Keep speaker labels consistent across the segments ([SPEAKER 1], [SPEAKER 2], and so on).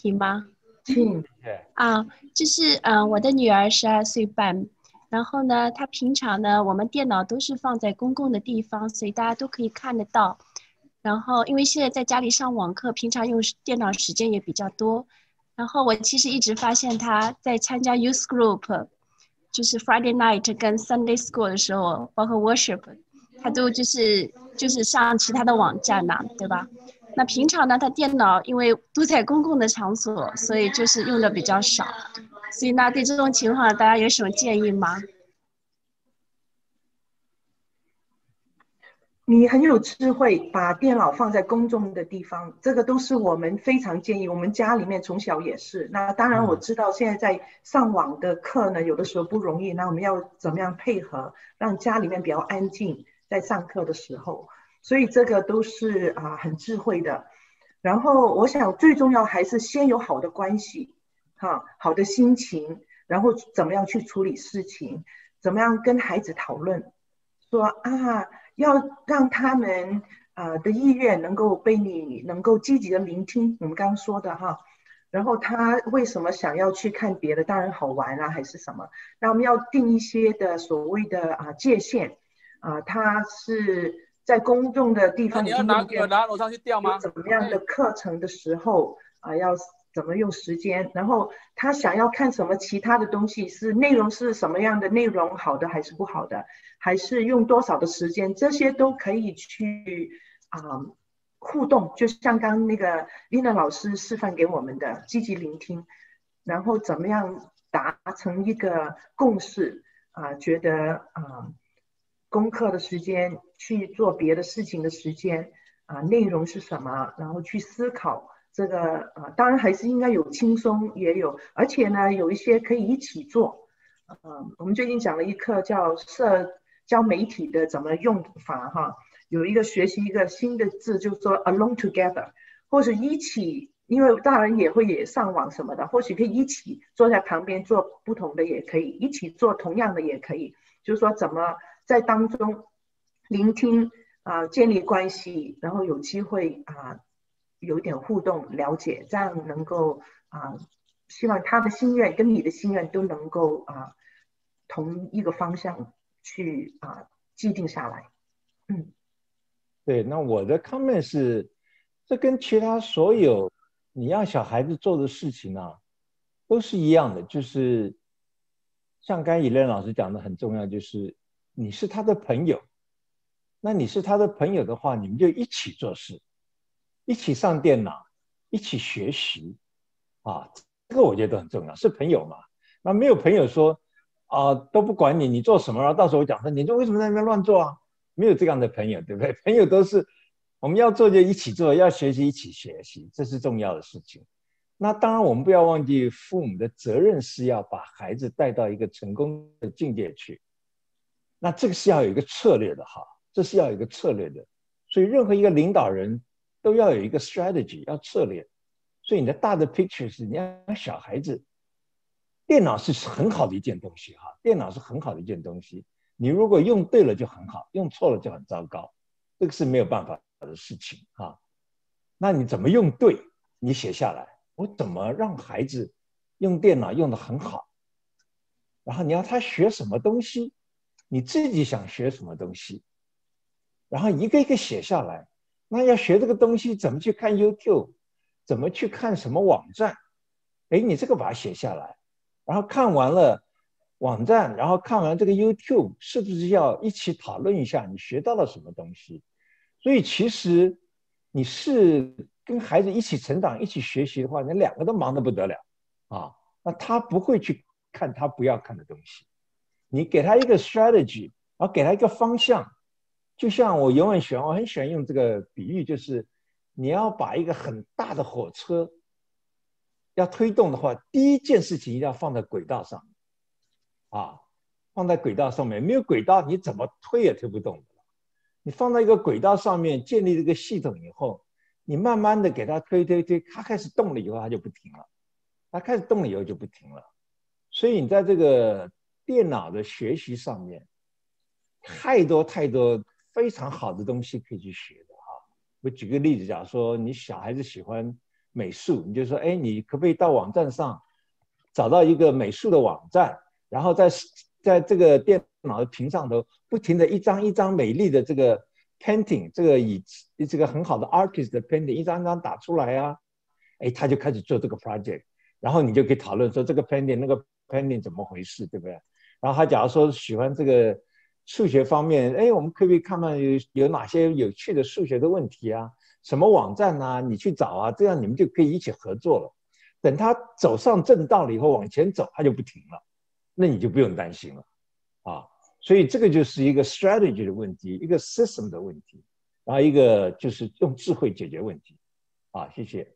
[SPEAKER 1] 题吗？
[SPEAKER 2] 请。
[SPEAKER 1] 啊，就是我的女儿12岁半，然后呢，她平常呢，我们电脑都是放在公共的地方，所以大家都可以看得到。然后，因为现在在家里上网课，平常用电脑时间也比较多。然后我其实一直发现她在参加 youth group，就是 Friday night 跟 Sunday school 的时候，包括 worship，她都就是上其他的网站呐、对吧？那平常呢，他电脑因为都在公共的场所，所以就是用的比较少。所以呢，对这种情况，大家有什么建议吗？
[SPEAKER 2] 你很有智慧，把电脑放在公众的地方，这个都是我们非常建议。我们家里面从小也是。那当然我知道现在在上网的课呢，有的时候不容易。那我们要怎么样配合，让家里面比较安静，在上课的时候，所以这个都是很智慧的。然后我想最重要还是先有好的关系，好的心情，然后怎么样去处理事情，怎么样跟孩子讨论，说要让他们的意愿能够被你能够积极的聆听，我们刚刚说的哈。然后他为什么想要去看别的？当然好玩啊，还是什么？那我们要定一些的所谓的界限他是在公众的地方已经用电脑，
[SPEAKER 3] 拿楼上去吊吗？
[SPEAKER 2] 有怎么样的课程的时候要怎么用时间？然后他想要看什么其他的东西，是内容是什么样的内容，好的还是不好的？还是用多少的时间，这些都可以去互动，就像刚刚那个丽娜老师示范给我们的积极聆听，然后怎么样达成一个共识觉得功课的时间去做别的事情的时间内容是什么，然后去思考这个当然还是应该有轻松也有，而且呢有一些可以一起做。我们最近讲了一课叫社交媒体的怎么用法哈，有一个学习一个新的字，就是说 alone together， 或者一起，因为大人也上网什么的，或许可以一起坐在旁边做不同的也可以，一起做同样的也可以，就是说怎么在当中聆听建立关系，然后有机会有一点互动了解，这样能够希望他的心愿跟你的心愿都能够同一个方向去既定下来。
[SPEAKER 4] 对，那我的 comment 是，这跟其他所有你让小孩子做的事情都是一样的，就是像刚才以len老师讲的很重要，就是你是他的朋友，那你是他的朋友的话，你们就一起做事，一起上电脑，一起学习这个我觉得很重要，是朋友嘛。那没有朋友说都不管你做什么，然后到时候我讲说你为什么在那边乱做啊？没有这样的朋友，对不对？朋友都是我们要做就一起做，要学习一起学习，这是重要的事情。那当然我们不要忘记父母的责任是要把孩子带到一个成功的境界去，那这个是要有一个策略的这是要有一个策略的。所以任何一个领导人都要有一个 strategy， 要策略。所以你的大的 picture 是你要让小孩子，电脑是很好的一件东西电脑是很好的一件东西，你如果用对了就很好，用错了就很糟糕，这个是没有办法的事情那你怎么用对？你写下来，我怎么让孩子用电脑用得很好？然后你要他学什么东西，你自己想学什么东西，然后一个一个写下来。那要学这个东西，怎么去看 YouTube， 怎么去看什么网站？你这个把它写下来，然后看完了网站，然后看完这个 YouTube， 是不是要一起讨论一下你学到了什么东西？所以其实你是跟孩子一起成长、一起学习的话，你两个都忙得不得了那他不会去看他不要看的东西，你给他一个 strategy， 然后给他一个方向。就像我很喜欢用这个比喻，就是你要把一个很大的火车要推动的话，第一件事情一定要放在轨道上放在轨道上面，没有轨道你怎么推也推不动的。你放在一个轨道上面，建立这个系统以后，你慢慢的给它推，它开始动了以后，它就不停了。它开始动了以后就不停了。所以你在这个电脑的学习上面，太多非常好的东西可以去学的我举个例子，假如说你小孩子喜欢美术，你就说，哎，你可不可以到网站上找到一个美术的网站，然后在这个电脑的屏上头不停的一张一张美丽的这个 painting， 这个以这个很好的 artist 的 painting 一张一张打出来啊，哎，他就开始做这个 project， 然后你就可以讨论说这个 painting 那个 painting 怎么回事，对不对？然后他假如说喜欢这个数学方面，哎，我们可不可以看看有哪些有趣的数学的问题啊？什么网站啊？你去找啊，这样你们就可以一起合作了。等他走上正道了以后，往前走，他就不停了，那你就不用担心了啊。所以这个就是一个 strategy 的问题，一个 system 的问题，然后一个就是用智慧解决问题啊。谢谢。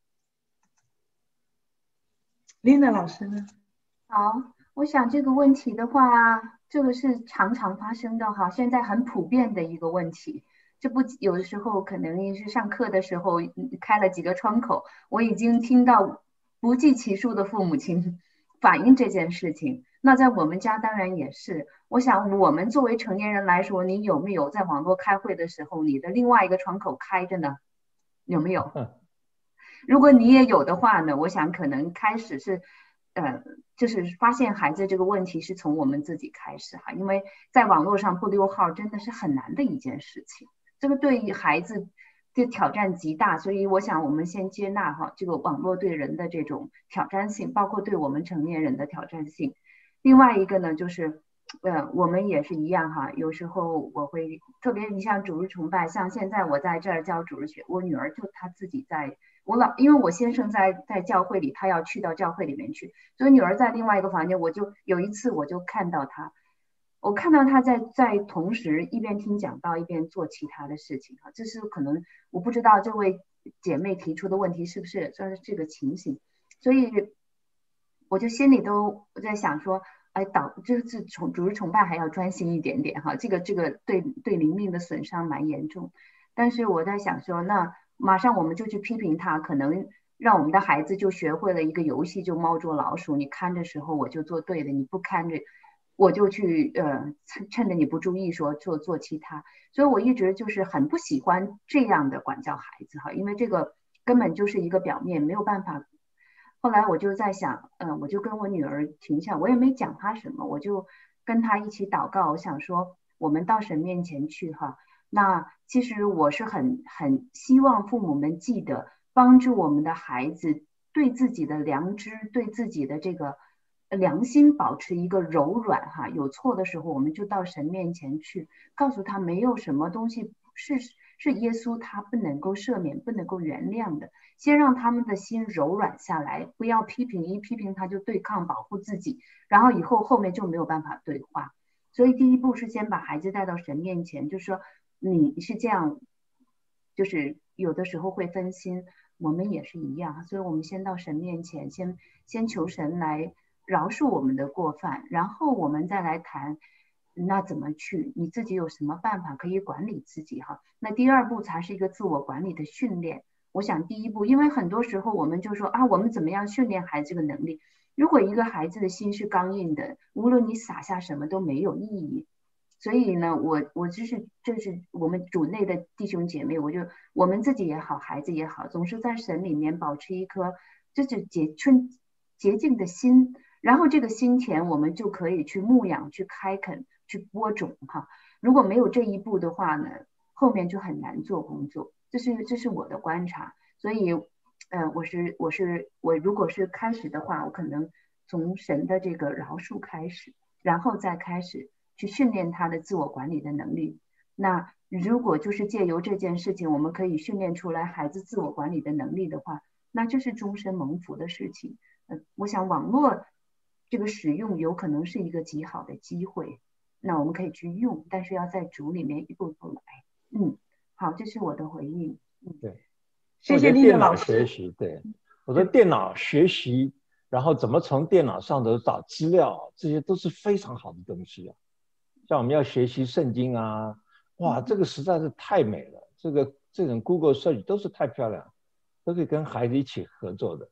[SPEAKER 2] Linda 老师呢？
[SPEAKER 3] 好，我想这个问题的话，这个是常常发生的哈，现在很普遍的一个问题。这不有的时候可能也是上课的时候开了几个窗口，我已经听到不计其数的父母亲反映这件事情。那在我们家当然也是，我想我们作为成年人来说，你有没有在网络开会的时候，你的另外一个窗口开着呢？有没有？如果你也有的话呢，我想可能开始是就是发现孩子这个问题是从我们自己开始哈，因为在网络上不溜号真的是很难的一件事情，这个对于孩子的挑战极大，所以我想我们先接纳哈这个网络对人的这种挑战性，包括对我们成年人的挑战性。另外一个呢，就是我们也是一样哈，有时候我会特别你像主日崇拜，像现在我在这儿教主日学，我女儿就她自己在。因为我先生在教会里，他要去到教会里面去，所以女儿在另外一个房间，我就有一次我就看到她，我看到她在同时一边听讲道一边做其他的事情哈，这是可能我不知道这位姐妹提出的问题是不是算是这个情形，所以我就心里都在想说，哎，这次主日崇拜还要专心一点点哈，这个对灵命的损伤蛮严重，但是我在想说那。马上我们就去批评他，可能让我们的孩子就学会了一个游戏，就猫捉老鼠。你看的时候我就做对的，你不看着我就去趁着你不注意说做其他。所以我一直就是很不喜欢这样的管教孩子哈，因为这个根本就是一个表面，没有办法。后来我就在想，我就跟我女儿停下，我也没讲她什么，我就跟她一起祷告，我想说我们到神面前去哈。那其实我是很希望父母们记得帮助我们的孩子对自己的良知、对自己的这个良心保持一个柔软哈。有错的时候，我们就到神面前去，告诉他没有什么东西是耶稣他不能够赦免、不能够原谅的。先让他们的心柔软下来，不要批评，一批评他就对抗、保护自己，然后以后后面就没有办法对话。所以第一步是先把孩子带到神面前，就说。你是这样，就是有的时候会分心，我们也是一样，所以我们先到神面前，先求神来饶恕我们的过犯，然后我们再来谈，那怎么去？你自己有什么办法可以管理自己哈？那第二步才是一个自我管理的训练。我想第一步，因为很多时候我们就说啊，我们怎么样训练孩子这个能力？如果一个孩子的心是刚硬的，无论你撒下什么都没有意义。所以呢，我这是我们主内的弟兄姐妹，我们自己也好，孩子也好，总是在神里面保持一颗就是洁净的心，然后这个心田我们就可以去牧养、去开垦、去播种哈。如果没有这一步的话呢，后面就很难做工作。这是我的观察。所以，我如果是开始的话，我可能从神的这个饶恕开始，然后再开始。去训练他的自我管理的能力。那如果就是借由这件事情，我们可以训练出来孩子自我管理的能力的话，那这是终身蒙福的事情。我想网络这个使用有可能是一个极好的机会，那我们可以去用，但是要在主里面一步一步来。好，这是我的回应。
[SPEAKER 4] 对，
[SPEAKER 2] 谢谢丽的老师。
[SPEAKER 4] 学习，对，我说电脑学习，然后怎么从电脑上头找资料，这些都是非常好的东西啊。像我们要学习圣经啊，哇，这个实在是太美了。这种 Google Search 都是太漂亮，都可以跟孩子一起合作的。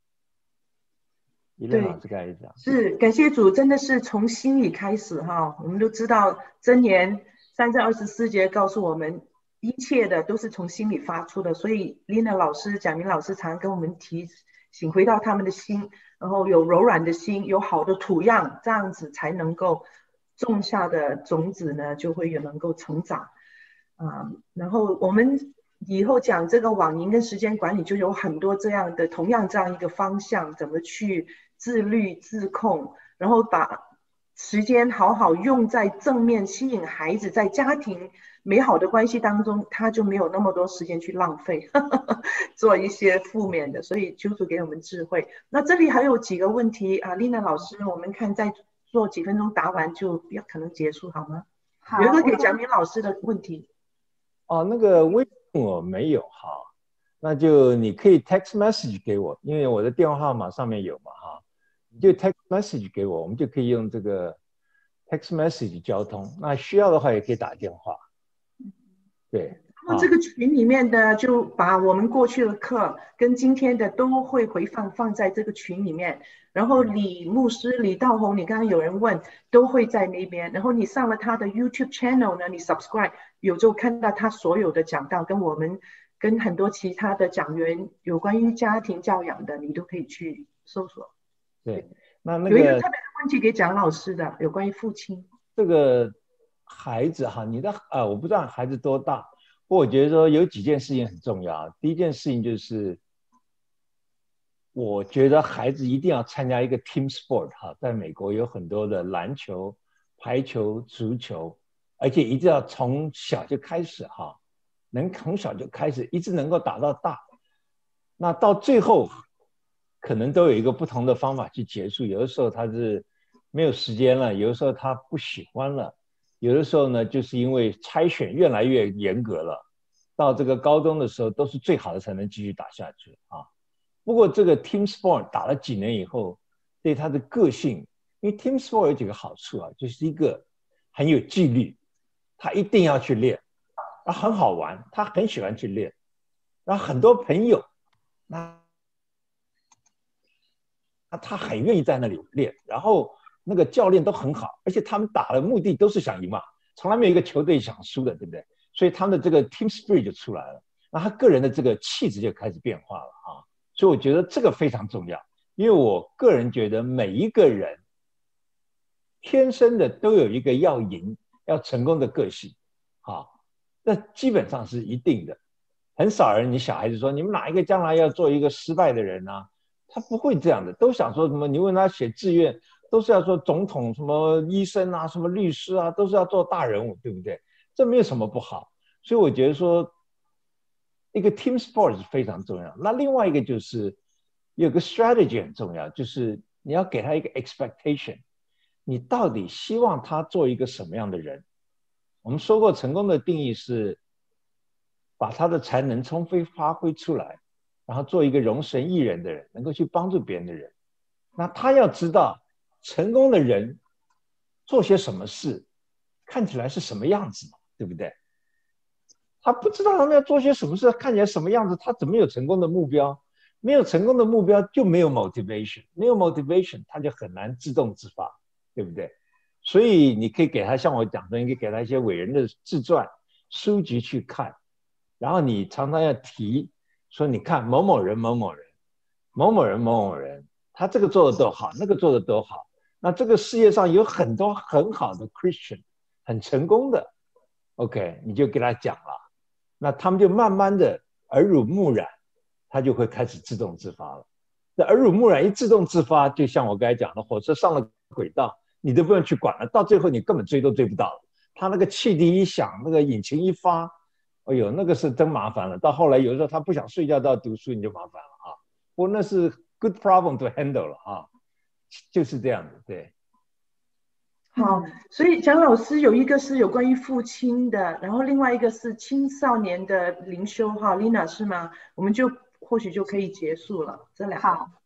[SPEAKER 4] 伊莲老师该讲，
[SPEAKER 2] 是感谢主，真的是从心里开始哈。我们都知道箴言3章24节告诉我们， 一切的都是从心里发出的，所以 Lina 老师、蒋明老师常跟我们提醒，回到他们的心，然后有柔软的心，有好的土壤，这样子才能够种下的种子呢，就会也能够成长。然后我们以后讲这个网银跟时间管理，就有很多这样的同样这样一个方向，怎么去自律自控，然后把时间好好用在正面，吸引孩子在家庭美好的关系当中，他就没有那么多时间去浪费做一些负面的，所以求主给我们智慧。那这里还有几个问题啊，Lina 老师，我们看再做几分钟答完就可能结束好吗？
[SPEAKER 3] 好，
[SPEAKER 2] 有一个给蒋明老师的问题。
[SPEAKER 4] 那个微信我没有哈，那就你可以 text message 给我，因为我的电话号码上面有嘛哈，你就 text message 给我，我们就可以用这个 text message 交通。那需要的话也可以打电话。对，
[SPEAKER 2] 然后这个群里面的就把我们过去的课跟今天的都会回放在这个群里面。然后李牧师、李道宏，你刚刚有人问，都会在那边。然后你上了他的 YouTube channel 呢，你 subscribe， 有时候看到他所有的讲道，跟我们跟很多其他的讲员有关于家庭教养的，你都可以去搜索。
[SPEAKER 4] 对，那个
[SPEAKER 2] 有一个特别的问题给蒋老师的，有关于父亲。
[SPEAKER 4] 这个孩子哈，你的我不知道孩子多大，不过我觉得说有几件事情很重要。第一件事情就是，我觉得孩子一定要参加一个 team sport 哈，在美国有很多的篮球、排球、足球，而且一定要从小就开始哈，能从小就开始，一直能够打到大。那到最后可能都有一个不同的方法去结束，有的时候他是没有时间了，有的时候他不喜欢了，有的时候呢就是因为筛选越来越严格了，到这个高中的时候都是最好的才能继续打下去啊。不过这个 team sport 打了几年以后，对他的个性，因为 team sport 有几个好处啊，就是一个很有纪律，他一定要去练，很好玩，他很喜欢去练，然后很多朋友，那他很愿意在那里练，然后那个教练都很好，而且他们打的目的都是想赢嘛，从来没有一个球队想输的，对不对？所以他们的这个 team spirit 就出来了，那他个人的这个气质就开始变化了啊。所以我觉得这个非常重要，因为我个人觉得每一个人天生的都有一个要赢、要成功的个性，那基本上是一定的。很少人，你小孩子说你们哪一个将来要做一个失败的人啊？他不会这样的，都想说什么？你问他写志愿，都是要说总统、什么医生啊、什么律师啊，都是要做大人物，对不对？这没有什么不好。所以我觉得说，一个 team sport 是非常重要。那另外一个就是有个 strategy 很重要，就是你要给他一个 expectation， 你到底希望他做一个什么样的人？我们说过，成功的定义是把他的才能充分发挥出来，然后做一个容神益人的人，能够去帮助别人的人。那他要知道成功的人做些什么事，看起来是什么样子嘛，对不对？他不知道他们要做些什么事，看起来什么样子，他怎么有成功的目标？没有成功的目标就没有 motivation， 没有 motivation 他就很难自动自发，对不对？所以你可以给他，像我讲的，你可以给他一些伟人的自传书籍去看，然后你常常要提说，你看某某人某某人某某人某某人，他这个做的都好，那个做的都好，那这个世界上有很多很好的 Christian 很成功的 OK， 你就给他讲了，那他们就慢慢的耳濡目染，他就会开始自动自发了。那耳濡目染一自动自发，就像我刚才讲的，火车上了轨道，你都不用去管了，到最后你根本追都追不到了。他那个汽笛一响，那个引擎一发，哎呦，那个是真麻烦了。到后来有时候他不想睡觉，到读书你就麻烦了啊。不过那是 good problem to handle 了啊，就是这样的，对。
[SPEAKER 2] 好，所以蒋老师有一个是有关于父亲的，然后另外一个是青少年的灵修哈 ，Lina 是吗？我们就或许就可以结束了，这两个。
[SPEAKER 3] 好，